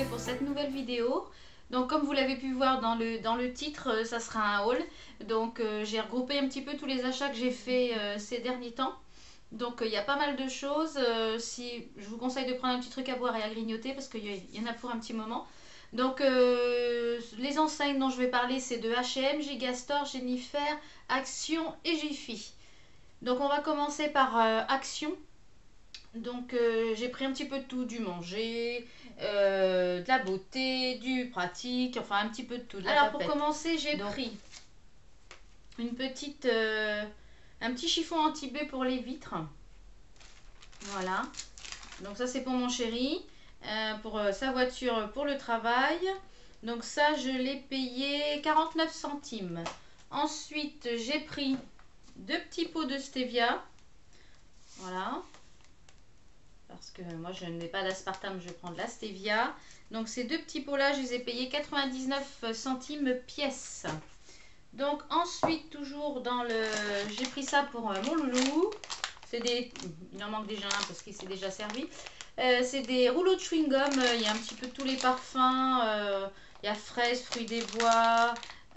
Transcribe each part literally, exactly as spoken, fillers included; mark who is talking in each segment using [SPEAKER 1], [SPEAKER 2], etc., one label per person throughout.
[SPEAKER 1] pour cette nouvelle vidéo. Donc comme vous l'avez pu voir dans le, dans le titre, ça sera un haul. Donc euh, j'ai regroupé un petit peu tous les achats que j'ai fait euh, ces derniers temps. Donc il euh, y a pas mal de choses. Euh, si, je vous conseille de prendre un petit truc à boire et à grignoter parce qu'il y, y en a pour un petit moment. Donc euh, les enseignes dont je vais parler, c'est de H et M, Gigastore, Jennifer, Action et Jiffy. Donc on va commencer par euh, Action. Donc euh, j'ai pris un petit peu de tout, du manger, euh, de la beauté, du pratique, enfin un petit peu de tout. De Alors pour commencer, j'ai pris une petite, euh, un petit chiffon anti-baie pour les vitres. Voilà. Donc ça c'est pour mon chéri, euh, pour euh, sa voiture pour le travail. Donc ça je l'ai payé quarante-neuf centimes. Ensuite j'ai pris deux petits pots de stevia. Voilà. Parce que moi je n'ai pas d'aspartame, je prends de la stevia. Donc ces deux petits pots là, je les ai payés quatre-vingt-dix-neuf centimes pièce. Donc ensuite toujours dans le... J'ai pris ça pour euh, mon loulou. C'est des... Il en manque déjà un parce qu'il s'est déjà servi. Euh, c'est des rouleaux de chewing-gum. Il y a un petit peu tous les parfums. Euh, il y a fraises, fruits des bois,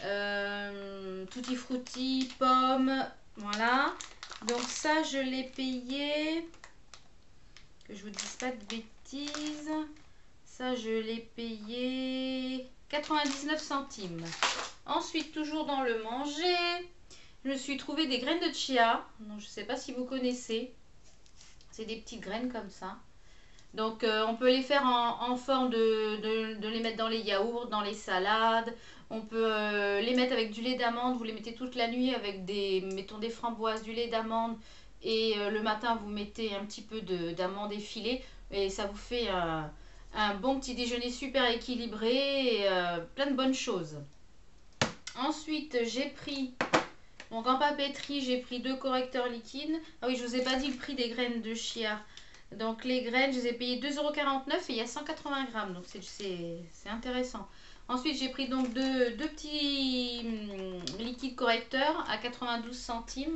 [SPEAKER 1] euh, tutti frutti, pommes. Voilà. Donc ça je l'ai payé... Que je vous dise pas de bêtises. Ça, je l'ai payé quatre-vingt-dix-neuf centimes. Ensuite, toujours dans le manger, je me suis trouvé des graines de chia. Donc, je ne sais pas si vous connaissez. C'est des petites graines comme ça. Donc, euh, on peut les faire en, en forme de, de, de les mettre dans les yaourts, dans les salades. On peut euh, les mettre avec du lait d'amande. Vous les mettez toute la nuit avec des, mettons, des framboises, du lait d'amande. Et euh, le matin, vous mettez un petit peu d'amande effilée. Et ça vous fait un, un bon petit déjeuner super équilibré. Et euh, plein de bonnes choses. Ensuite, j'ai pris... Donc en papeterie, j'ai pris deux correcteurs liquides. Ah oui, je vous ai pas dit le prix des graines de chia. Donc les graines, je les ai payées deux euros quarante-neuf et il y a cent quatre-vingts grammes. Donc c'est intéressant. Ensuite, j'ai pris donc deux, deux petits hum, liquides correcteurs à quatre-vingt-douze centimes.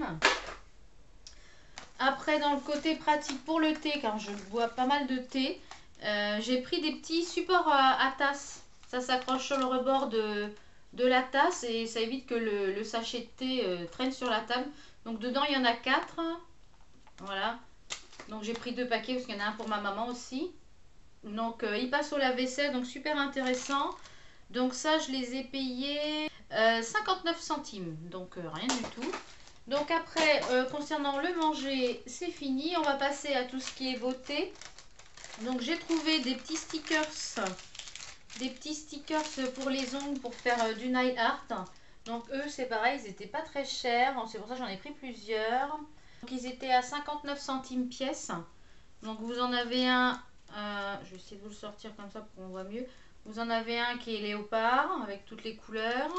[SPEAKER 1] Après, dans le côté pratique pour le thé, car je bois pas mal de thé, euh, j'ai pris des petits supports à, à tasse. Ça s'accroche sur le rebord de, de la tasse et ça évite que le, le sachet de thé euh, traîne sur la table. Donc dedans, il y en a quatre. Voilà. Donc j'ai pris deux paquets parce qu'il y en a un pour ma maman aussi. Donc euh, il passe au lave-vaisselle, donc super intéressant. Donc ça, je les ai payés euh, cinquante-neuf centimes. Donc euh, rien du tout. Donc après, euh, concernant le manger, c'est fini. On va passer à tout ce qui est beauté. Donc j'ai trouvé des petits stickers. Des petits stickers pour les ongles pour faire euh, du nail art. Donc eux, c'est pareil, ils n'étaient pas très chers. C'est pour ça que j'en ai pris plusieurs. Donc ils étaient à cinquante-neuf centimes pièce. Donc vous en avez un, euh, je vais essayer de vous le sortir comme ça pour qu'on voit mieux. Vous en avez un qui est léopard avec toutes les couleurs.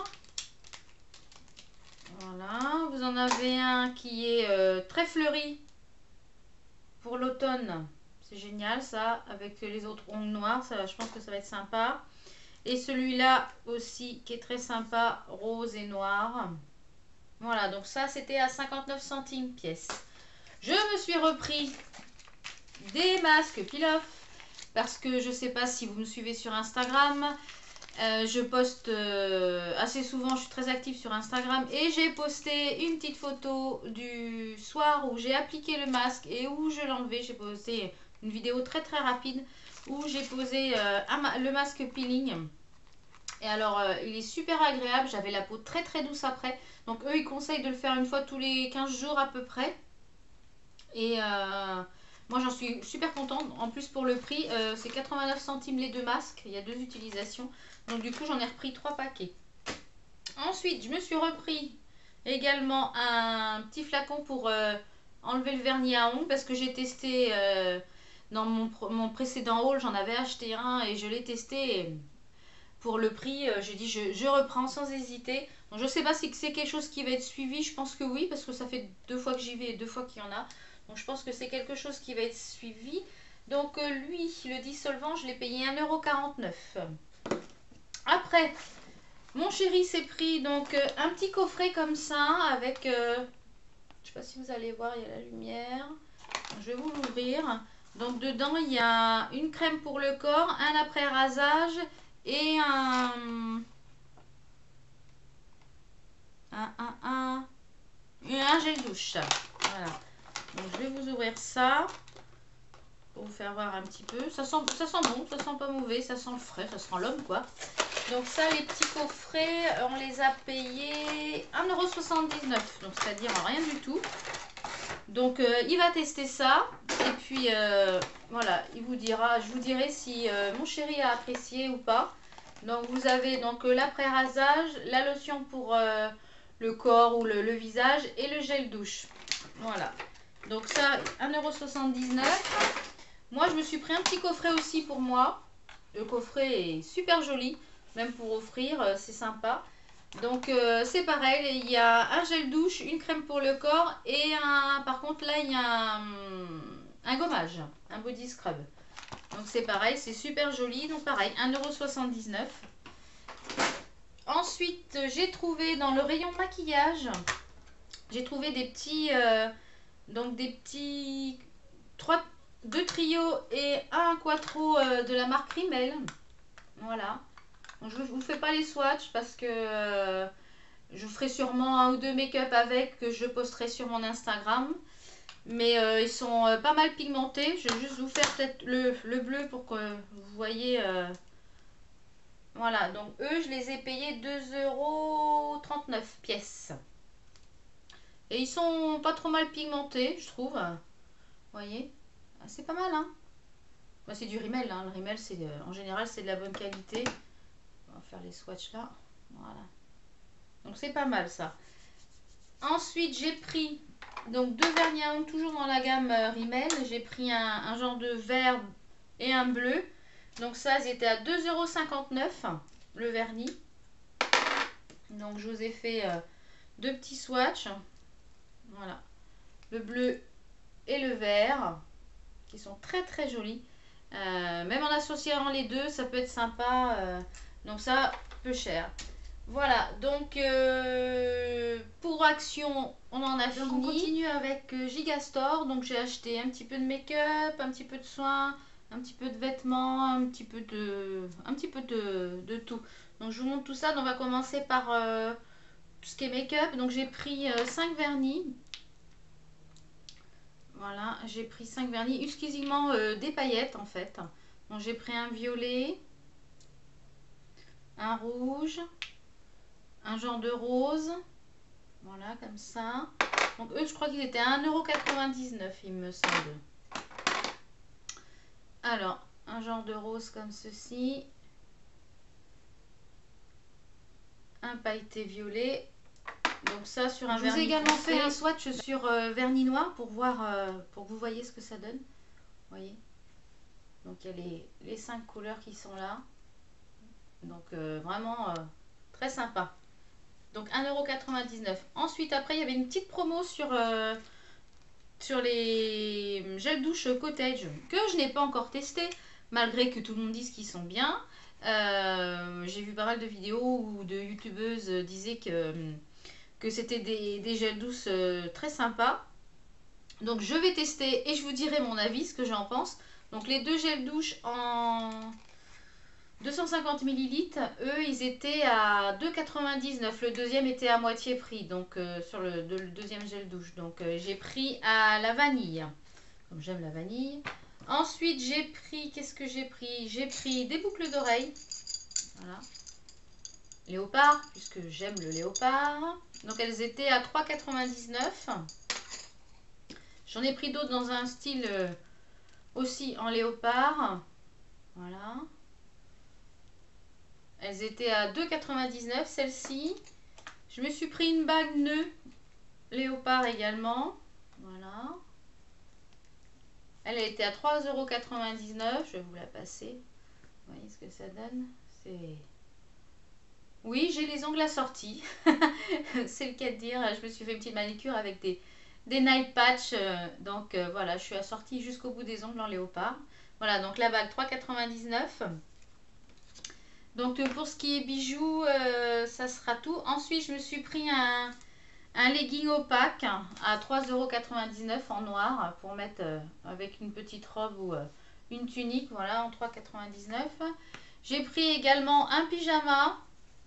[SPEAKER 1] Voilà, vous en avez un qui est euh, très fleuri pour l'automne. C'est génial ça, avec les autres ongles noirs, ça, je pense que ça va être sympa. Et celui-là aussi qui est très sympa, rose et noir. Voilà, donc ça c'était à cinquante-neuf centimes pièce. Je me suis repris des masques peel-off parce que je sais pas si vous me suivez sur Instagram, euh, je poste euh, assez souvent, je suis très active sur Instagram et j'ai posté une petite photo du soir où j'ai appliqué le masque et où je l'ai enlevé. J'ai posté une vidéo très très rapide où j'ai posé euh, un, le masque peeling. Et alors euh, il est super agréable, j'avais la peau très très douce après. Donc eux ils conseillent de le faire une fois tous les quinze jours à peu près. Et euh, moi j'en suis super contente. En plus pour le prix, euh, c'est quatre-vingt-neuf centimes les deux masques. Il y a deux utilisations. Donc du coup j'en ai repris trois paquets. Ensuite je me suis repris également un petit flacon pour euh, enlever le vernis à ongles. Parce que j'ai testé euh, dans mon, mon précédent haul, j'en avais acheté un et je l'ai testé. Et pour le prix, euh, j'ai dit je, je reprends sans hésiter. Donc, je ne sais pas si c'est quelque chose qui va être suivi. Je pense que oui parce que ça fait deux fois que j'y vais et deux fois qu'il y en a. Donc je pense que c'est quelque chose qui va être suivi. Donc euh, lui, le dissolvant, je l'ai payé un euro quarante-neuf. Après, mon chéri s'est pris donc euh, un petit coffret comme ça avec... Euh, je ne sais pas si vous allez voir, il y a la lumière. Je vais vous l'ouvrir. Donc dedans, il y a une crème pour le corps, un après rasage et un, un, un, un, et un gel douche. Voilà. Donc je vais vous ouvrir ça pour vous faire voir un petit peu. Ça sent, ça sent bon, ça sent pas mauvais, ça sent le frais, ça sent l'homme quoi. Donc ça, les petits coffrets, on les a payés un euro soixante-dix-neuf. Donc c'est-à-dire rien du tout. Donc euh, il va tester ça. Et puis euh, voilà, il vous dira, je vous dirai si euh, mon chéri a apprécié ou pas. Donc vous avez donc euh, l'après-rasage, la lotion pour euh, le corps ou le, le visage et le gel douche. Voilà. Donc ça, un euro soixante-dix-neuf. Moi, je me suis pris un petit coffret aussi pour moi. Le coffret est super joli. Même pour offrir, euh, c'est sympa. Donc euh, c'est pareil, il y a un gel douche, une crème pour le corps et un, par contre là il y a un, un gommage, un body scrub. Donc c'est pareil, c'est super joli, donc pareil, un euro soixante-dix-neuf. Ensuite j'ai trouvé dans le rayon maquillage, j'ai trouvé des petits, euh, donc des petits, trois, deux trios et un quattro euh, de la marque Rimmel. Voilà. Donc, je ne vous fais pas les swatchs parce que euh, je ferai sûrement un ou deux make-up avec que je posterai sur mon Instagram. Mais euh, ils sont euh, pas mal pigmentés. Je vais juste vous faire peut-être le, le bleu pour que vous voyez. Euh... Voilà, donc eux, je les ai payés deux euros trente-neuf pièces. Et ils sont pas trop mal pigmentés, je trouve. Vous voyez, c'est pas mal, hein. Bah, c'est du Rimmel, hein. Le Rimmel, c'est euh, en général, c'est de la bonne qualité. On va faire les swatchs là. Voilà. Donc c'est pas mal ça. Ensuite j'ai pris donc deux vernis à ongles toujours dans la gamme euh, Rimmel. J'ai pris un, un genre de vert et un bleu. Donc ça ils étaient à deux euros cinquante-neuf le vernis. Donc je vous ai fait euh, deux petits swatchs. Voilà. Le bleu et le vert qui sont très très jolis. Euh, même en associant les deux ça peut être sympa. Euh, donc ça peu cher. Voilà, donc euh, pour Action, on en a donc fini. On continue avec euh, Gigastore. Donc j'ai acheté un petit peu de make-up, un petit peu de soins, un petit peu de vêtements, un petit peu de, un petit peu de, de tout. Donc je vous montre tout ça. Donc on va commencer par euh, tout ce qui est make-up. Donc j'ai pris euh, cinq vernis. Voilà, j'ai pris cinq vernis, exclusivement euh, des paillettes en fait. Donc j'ai pris un violet, un rouge, un genre de rose, voilà comme ça. Donc eux je crois qu'ils étaient à un euro quatre-vingt-dix-neuf il me semble. Alors un genre de rose comme ceci, un pailleté violet. Donc ça sur un je vernis. Je vous ai également foncé. Fait un swatch sur euh, vernis noir pour voir, euh, pour que vous voyez ce que ça donne. Vous voyez. Donc il y a les, les cinq couleurs qui sont là. Donc euh, vraiment euh, très sympa. Donc un euro quatre-vingt-dix-neuf. Ensuite, après, il y avait une petite promo sur, euh, sur les gels douche Cottage que je n'ai pas encore testé, malgré que tout le monde dise qu'ils sont bien. Euh, J'ai vu pas mal de vidéos où de youtubeuses disaient que, que c'était des, des gels douces euh, très sympas. Donc je vais tester et je vous dirai mon avis, ce que j'en pense. Donc les deux gels douche en deux cent cinquante millilitres, eux ils étaient à deux euros quatre-vingt-dix-neuf. Le deuxième était à moitié prix, donc euh, sur le, de, le deuxième gel douche. Donc euh, j'ai pris à la vanille, comme j'aime la vanille. Ensuite j'ai pris, qu'est-ce que j'ai pris? J'ai pris des boucles d'oreilles. Voilà. Léopard, puisque j'aime le léopard. Donc elles étaient à trois euros quatre-vingt-dix-neuf. J'en ai pris d'autres dans un style euh, aussi en léopard. Voilà. Elles étaient à deux euros quatre-vingt-dix-neuf, celle-ci. Je me suis pris une bague nœud léopard également. Voilà. Elle, elle était à trois euros quatre-vingt-dix-neuf. Je vais vous la passer. Vous voyez ce que ça donne? C'est... Oui, j'ai les ongles assortis. C'est le cas de dire. Je me suis fait une petite manicure avec des, des nail patch. Donc euh, voilà, je suis assortie jusqu'au bout des ongles en léopard. Voilà, donc la bague trois euros quatre-vingt-dix-neuf. Donc pour ce qui est bijoux, euh, ça sera tout. Ensuite, je me suis pris un, un legging opaque à trois euros quatre-vingt-dix-neuf en noir pour mettre euh, avec une petite robe ou euh, une tunique, voilà, en trois euros quatre-vingt-dix-neuf. J'ai pris également un pyjama,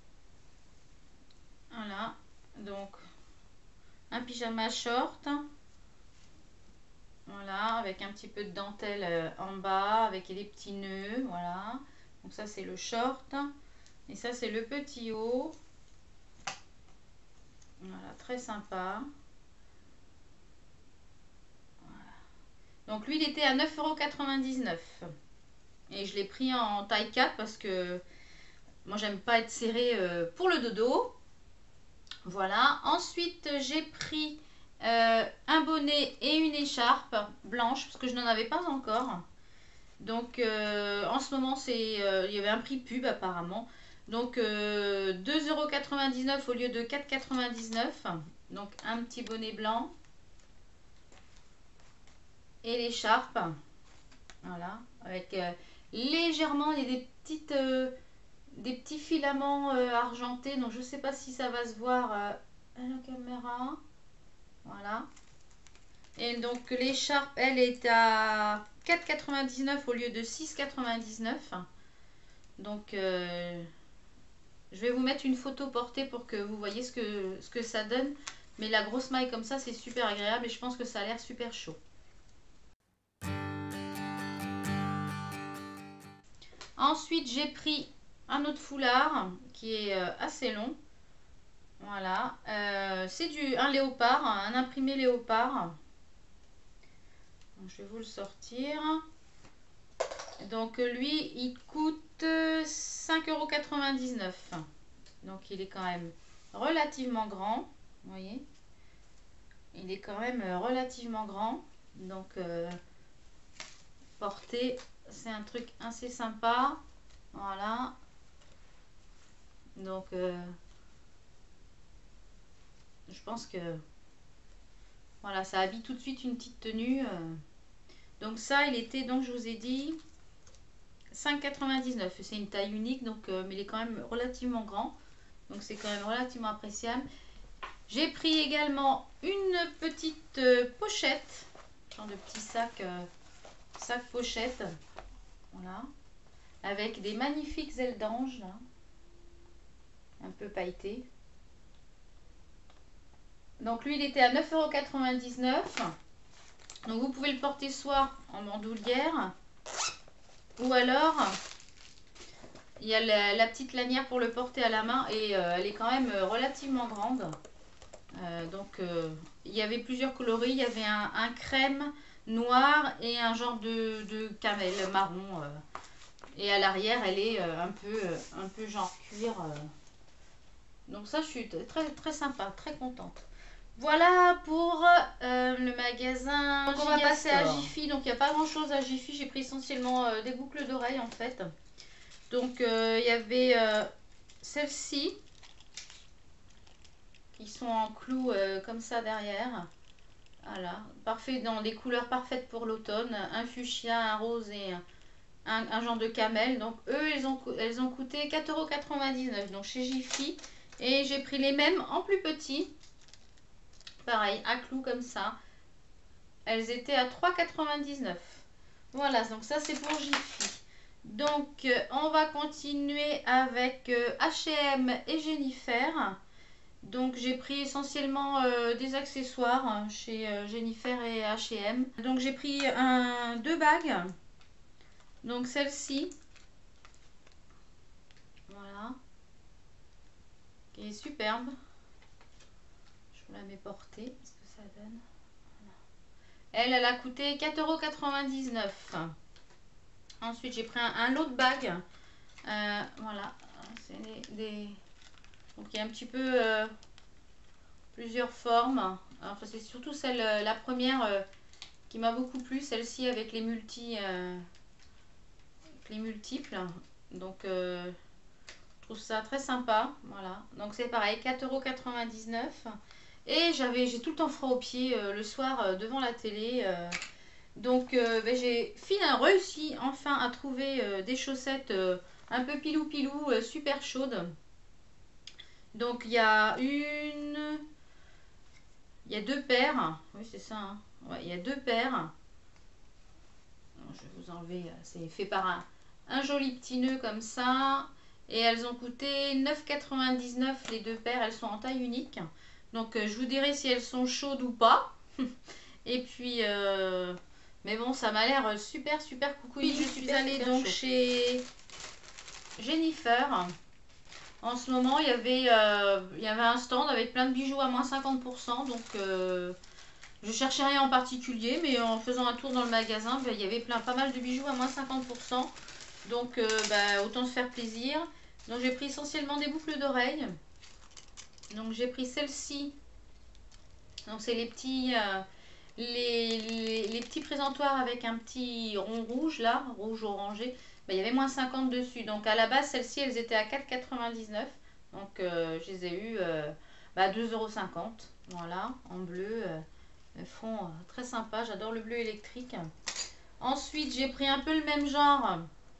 [SPEAKER 1] voilà, donc un pyjama short, voilà, avec un petit peu de dentelle euh, en bas, avec des petits nœuds, voilà. Donc ça c'est le short, et ça c'est le petit haut, voilà, très sympa. Donc lui il était à neuf euros quatre-vingt-dix-neuf et je l'ai pris en taille quatre parce que moi j'aime pas être serré euh, pour le dodo. Voilà, ensuite j'ai pris euh, un bonnet et une écharpe blanche parce que je n'en avais pas encore. Donc euh, en ce moment c'est euh, il y avait un prix pub apparemment. Donc euh, deux euros quatre-vingt-dix-neuf au lieu de quatre euros quatre-vingt-dix-neuf. Donc un petit bonnet blanc et l'écharpe. Voilà, avec euh, légèrement, il y a des petites, euh, des petits filaments euh, argentés, donc je ne sais pas si ça va se voir euh, à la caméra. Voilà. Et donc l'écharpe, elle est à quatre euros quatre-vingt-dix-neuf au lieu de six euros quatre-vingt-dix-neuf. Donc euh, je vais vous mettre une photo portée pour que vous voyez ce que, ce que ça donne. Mais la grosse maille comme ça, c'est super agréable et je pense que ça a l'air super chaud. Ensuite, j'ai pris un autre foulard qui est euh, assez long. Voilà. Euh, c'est du un léopard, un imprimé léopard. Donc, je vais vous le sortir. Donc lui, il coûte cinq euros quatre-vingt-dix-neuf. Donc il est quand même relativement grand. Vous voyez, il est quand même relativement grand. Donc euh, porter, c'est un truc assez sympa. Voilà. Donc euh, je pense que voilà, ça habille tout de suite une petite tenue. Euh. Donc ça, il était, donc je vous ai dit, cinq euros quatre-vingt-dix-neuf. C'est une taille unique, donc, euh, mais il est quand même relativement grand. Donc c'est quand même relativement appréciable. J'ai pris également une petite euh, pochette, genre de petit sac, euh, sac pochette. Voilà. Avec des magnifiques ailes d'ange, là. Un peu pailleté. Donc lui, il était à neuf euros quatre-vingt-dix-neuf. Donc vous pouvez le porter soit en bandoulière, ou alors il y a la, la petite lanière pour le porter à la main et euh, elle est quand même relativement grande. Euh, donc euh, il y avait plusieurs coloris, il y avait un, un crème noir et un genre de, de camel marron. Euh, et à l'arrière elle est euh, un peu euh, un peu genre cuir. Euh. Donc ça je suis très très sympa, très contente. Voilà pour euh, le magasin. Donc on va passer à Jiffy. Donc il n'y a pas grand chose à Jiffy. J'ai pris essentiellement euh, des boucles d'oreilles en fait. Donc euh, il y avait euh, celles-ci qui sont en clous euh, comme ça derrière. Voilà, parfait, dans des couleurs parfaites pour l'automne. Un fuchsia, un rose et un, un genre de camel. Donc eux, elles ont, elles ont coûté quatre euros quatre-vingt-dix-neuf. Donc chez Jiffy. Et j'ai pris les mêmes en plus petit. Pareil, à clous comme ça. Elles étaient à trois euros quatre-vingt-dix-neuf. Voilà, donc ça c'est pour Jiffy. Donc euh, on va continuer avec euh, H et M et Jennifer. Donc j'ai pris essentiellement euh, des accessoires hein, chez euh, Jennifer et H et M. Donc j'ai pris un, deux bagues. Donc celle-ci. Voilà. Qui est superbe. Je vous la mets portée. Qu'est-ce que ça donne? Voilà. Elle, elle a coûté quatre euros quatre-vingt-dix-neuf. Ensuite j'ai pris un, un lot de bagues. Euh, voilà. C'est des, des... Donc il y a un petit peu... Euh, plusieurs formes. Alors c'est surtout celle, la première euh, qui m'a beaucoup plu, celle-ci avec les multi, euh, les multiples. Donc euh, je trouve ça très sympa. Voilà. Donc c'est pareil, quatre euros quatre-vingt-dix-neuf. Et j'avais, j'ai tout le temps froid aux pieds euh, le soir euh, devant la télé. Euh, donc euh, ben, j'ai finalement réussi enfin à trouver euh, des chaussettes euh, un peu pilou pilou, euh, super chaudes. Donc il y a une, Il y a deux paires. Oui, c'est ça. Hein. Ouais, il y a deux paires. Je vais vous enlever. C'est fait par un, un joli petit nœud comme ça. Et elles ont coûté neuf quatre-vingt-dix-neuf les deux paires. Elles sont en taille unique. Donc je vous dirai si elles sont chaudes ou pas. Et puis, euh, mais bon, ça m'a l'air super, super coucouille. Je suis allée donc chez Jennifer. En ce moment, il y avait, euh, il y avait un stand avec plein de bijoux à moins cinquante pour cent. Donc, euh, je cherchais rien en particulier, mais en faisant un tour dans le magasin, ben, il y avait plein, pas mal de bijoux à moins cinquante pour cent. Donc, euh, ben, autant se faire plaisir. Donc, j'ai pris essentiellement des boucles d'oreilles. Donc, j'ai pris celle-ci. Donc, c'est les petits... Euh, Les, les, les petits présentoirs avec un petit rond rouge là, rouge orangé, ben, il y avait moins cinquante dessus. Donc à la base, celles-ci, elles étaient à quatre quatre-vingt-dix-neuf. Donc euh, je les ai eues euh, bah, deux euros cinquante. Voilà, en bleu. Euh, elles font euh, très sympa. J'adore le bleu électrique. Ensuite, j'ai pris un peu le même genre.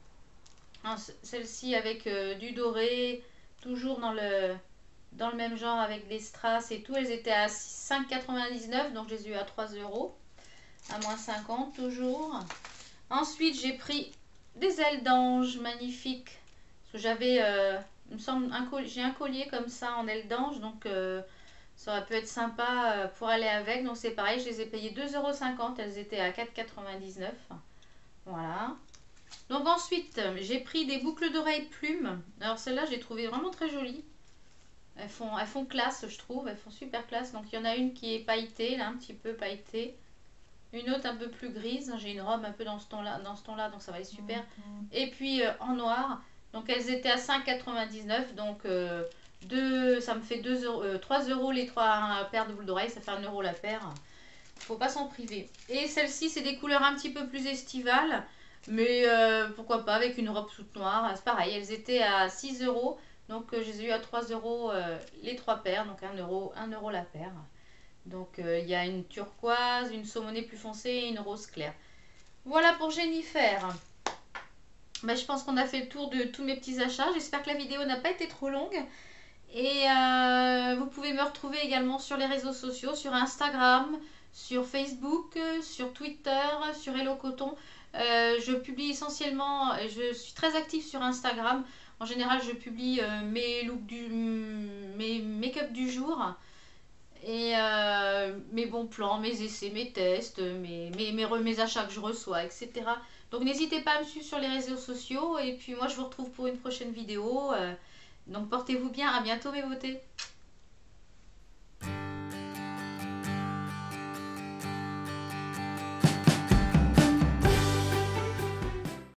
[SPEAKER 1] Hein, celle-ci avec euh, du doré, toujours dans le dans le même genre avec des strass et tout. Elles étaient à cinq quatre-vingt-dix-neuf, donc je les ai eu à trois euros, à moins cinquante toujours. Ensuite, j'ai pris des ailes d'ange magnifiques. Parce que j'avais, euh, il me semble, un j'ai un collier comme ça en ailes d'ange, donc euh, ça aurait pu être sympa euh, pour aller avec. Donc c'est pareil, je les ai payées deux euros cinquante, elles étaient à quatre quatre-vingt-dix-neuf. Voilà. Donc ensuite, j'ai pris des boucles d'oreilles plumes. Alors celles-là, je les trouvais vraiment très jolies. Elles font, elles font classe, je trouve. Elles font super classe. Donc, il y en a une qui est pailletée, là, un petit peu pailletée. Une autre un peu plus grise. J'ai une robe un peu dans ce ton-là, dans ce ton-là, donc ça va être super. Mm-hmm. Et puis, euh, en noir. Donc, elles étaient à cinq quatre-vingt-dix-neuf. Donc, euh, deux, ça me fait deux euros, euh, trois euros les trois paires de boucles d'oreilles. Ça fait un euro la paire. Faut pas s'en priver. Et celle-ci, c'est des couleurs un petit peu plus estivales. Mais euh, pourquoi pas avec une robe toute noire. C'est pareil, elles étaient à six euros. Donc euh, je les ai eu à trois euros euh, les trois paires, donc un euro, un euro la paire. Donc euh, il y a une turquoise, une saumonée plus foncée et une rose claire. Voilà pour Jennifer. Ben, je pense qu'on a fait le tour de tous mes petits achats. J'espère que la vidéo n'a pas été trop longue. Et euh, vous pouvez me retrouver également sur les réseaux sociaux, sur Instagram, sur Facebook, sur Twitter, sur Hello Coton. Euh, je publie essentiellement, je suis très active sur Instagram. En général, je publie euh, mes looks du, mes make-up du jour et euh, mes bons plans, mes essais, mes tests, mes, mes, mes, mes achats que je reçois, et cetera. Donc n'hésitez pas à me suivre sur les réseaux sociaux et puis moi je vous retrouve pour une prochaine vidéo. Euh, donc portez-vous bien, à bientôt mes beautés.